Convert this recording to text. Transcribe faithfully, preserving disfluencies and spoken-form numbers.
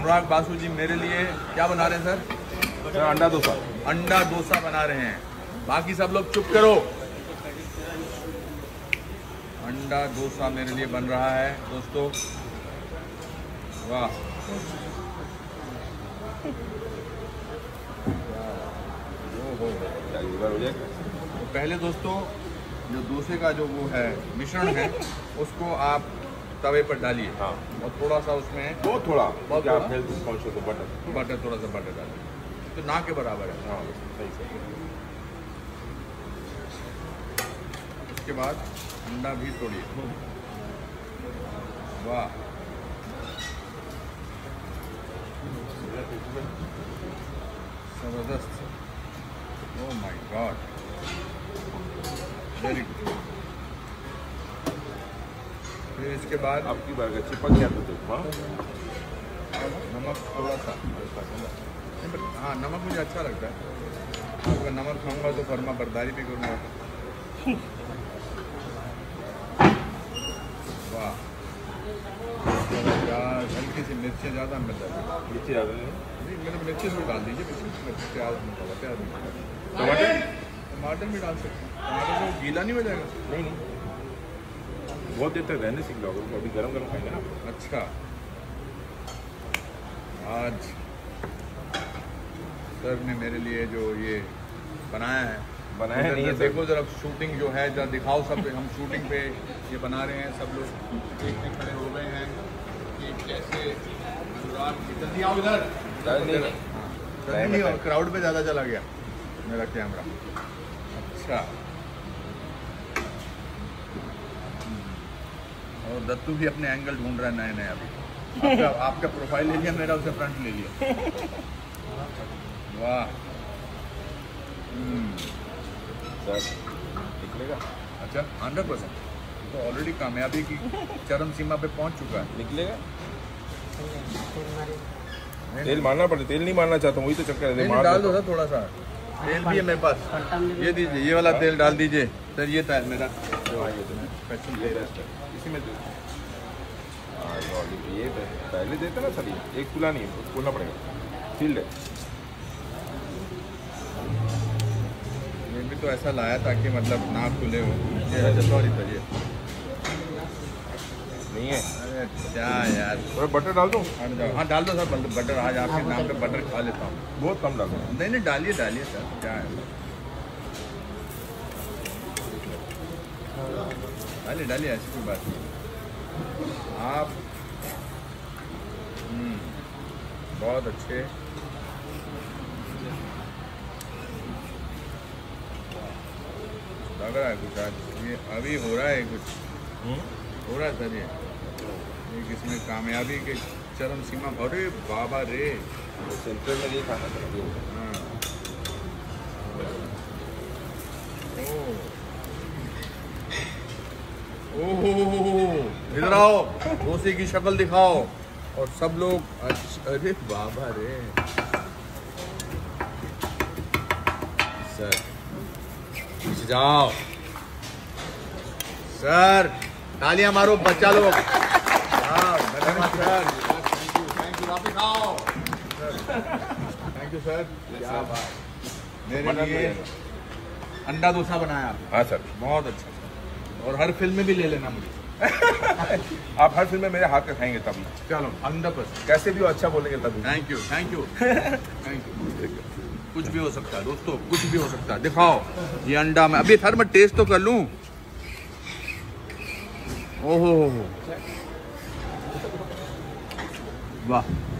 अनुराग बासु जी मेरे लिए क्या बना रहे हैं सर? सर अंडा डोसा। अंडा डोसा बना रहे हैं। बाकी सब लोग चुप करो। अंडा डोसा मेरे लिए बन रहा है दोस्तों। वाह तो पहले दोस्तों जो डोसे का जो वो है मिश्रण है उसको आप तवे पर डालिए। हाँ। और थोड़ा सा उसमें बहुत थोड़ा बहुत क्या थोड़ा? हेल्थ कॉन्शियस हो बटर बटर थोड़ा सा बटर डालिए तो ना के बराबर है। हाँ सही सही। उसके बाद अंडा भी तोड़िए। वाह जबरदस्त। Oh my god very good. फिर इसके बाद आपकी बर्गर चिपक गया तो देखो। हाँ नमक थोड़ा सा। हाँ नमक मुझे अच्छा लगता है। अगर नमक खाऊंगा तो फर्मा बरदारी भी करूँगा। वाह हल्की सी मिर्चें ज़्यादा मिल जाती है। मिर्ची ज़्यादा नहीं नहीं मेरे मिर्ची भी डाल दीजिए। मिर्च प्याज मसाला प्याज टमाटर टमाटर भी डाल सकते हैं। टमाटर तो गीला नहीं हो जाएगा? नहीं नहीं बहुत देर तक रहने सीख जाओगे अभी गरम गरम खाएंगे ना। अच्छा आज सर ने मेरे लिए जो ये बनाया है बनाया नहीं है सर। देखो जरा शूटिंग जो है जरा दिखाओ सब। हम शूटिंग पे ये बना रहे हैं। सब लोग देखने खड़े हो गए हैं कि कैसे अनुराग जल्दी आओ इधर। नहीं क्राउड पे ज़्यादा चला गया मेरा कैमरा। अच्छा और दत्तू भी अपने एंगल ढूंढ रहा है नए नए। अभी आपका आपका प्रोफाइल ले लिया मेरा उसे फ्रंट ले लिया। वाह सर निकलेगा। अच्छा हंड्रेड परसेंट तो ऑलरेडी कामयाबी की चरम सीमा पे पहुंच चुका है। निकलेगा। तेल मारना पड़े। तेल नहीं मारना चाहता हूँ वही तो चक्कर है। मार डाल दो सर थोड़ा सा तेल भी है मेरे पास। ये दीजिए ये वाला तेल डाल दीजिए सर। ये तेल मेरा इसी में ये पहले देते ना सर। एक खुला नहीं है खोलना पड़ेगा। फील्ड है ये भी तो ऐसा लाया ताकि मतलब ना खुले हो। सॉरी सर ये नहीं है। अरे क्या यार थोड़ा बटर डाल दूँ? हाँ डाल दो सर बटर। आज आपके नाम पे बटर खा लेता हूँ। बहुत कम डाल दो। नहीं नहीं डालिए डालिए सर क्या है। डालिए डालिए ऐसी कोई बात नहीं। आप बहुत अच्छे लग रहा है कुछ आज। ये अभी हो रहा है कुछ हो रहा है सर। ये एक इसमें कामयाबी के चरम सीमा। अरे बाबा रे सेंटर में नहीं खाना चाहिए। हाँ ओह इधर आओ डोसे की शक्ल दिखाओ और सब लोग। अरे बाबा रे सर पीछे जाओ सर। तालियां मारो बच्चा लोग। सर थैंक यू वापिस आओ सर। Thank you sir. क्या बात मेरे लिए अंडा डोसा बनाया। हाँ सर बहुत अच्छा और हर फिल्म में भी ले लेना मुझे। आप हर फिल्म में मेरे हाथ का खाएंगे तभी। चलो हंड्रेड परसेंट कैसे भी हो अच्छा बोलेंगे तभी। Thank you thank you thank you. कुछ भी हो सकता है दोस्तों कुछ भी हो सकता है। दिखाओ ये अंडा मैं अभी सर मैं टेस्ट तो कर लूं। ओहो वाह